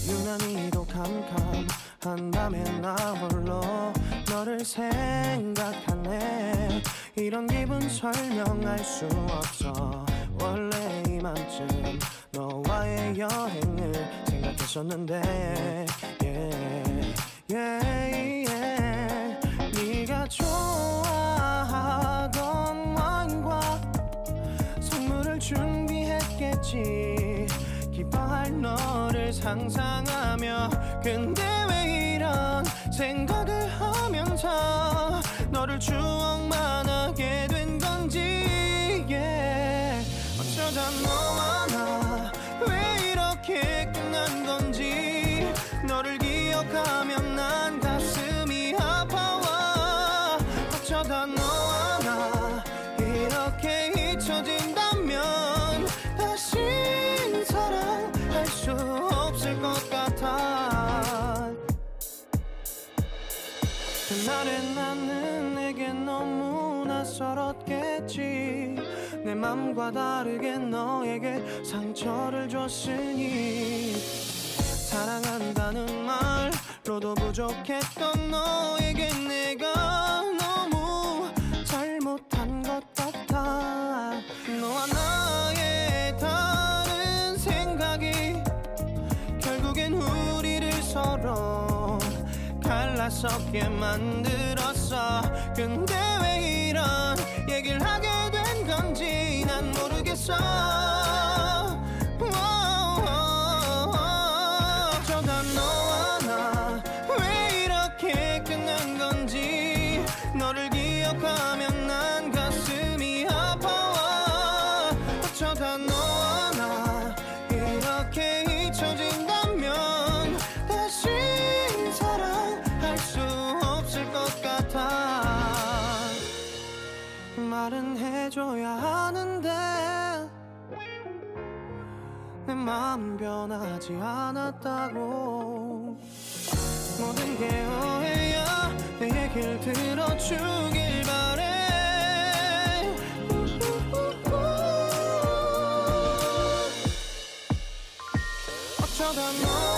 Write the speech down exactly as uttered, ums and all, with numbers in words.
유난히도 캄캄한 밤에 나 홀로 너를 생각하네. 이런 기분 설명할 수 없어. 원래 이맘쯤 너와의 여행을 생각했었는데 yeah, yeah, yeah. 네가 좋아하던 와인과 선물을 준비했겠지. 기뻐할 너를 상상하며. 근데 왜 이런 생각을 하면서 너를 추억만 하게 된 건지 yeah. 어쩌다 너와 나 왜 이렇게 끝난 건지. 너를 기억하면 난 가슴이 아파와. 어쩌다 너와 나 이렇게 잊혀진다면 다시 사랑할 수 없을 것 같아. 그날의 나는 내게 너무 낯설었겠지. 내 맘과 다르게 너에게 상처를 줬으니. 사랑한다는 말로도 부족했던 너에게 내가 너무 잘못한 것 같아. 너와 나의 다른 생각이 결국엔 우리를 서로 갈라서게 만들었어. 근데 왜 이런 얘기를 하게 된 건지 난 모르겠어. 어쩌다 너와 나 왜 이렇게 끝난 건지. 너를 기억하면 난 가슴이 아파와. 어쩌다 너와 나 이렇게 잊혀진다면 다시 사랑할 수 없을 것 같아. 말은 해줘야 하는데 내 마음 변하지 않았다고. 모든 게 오해야. 내 얘길 들어주길 바래. 어쩌다 너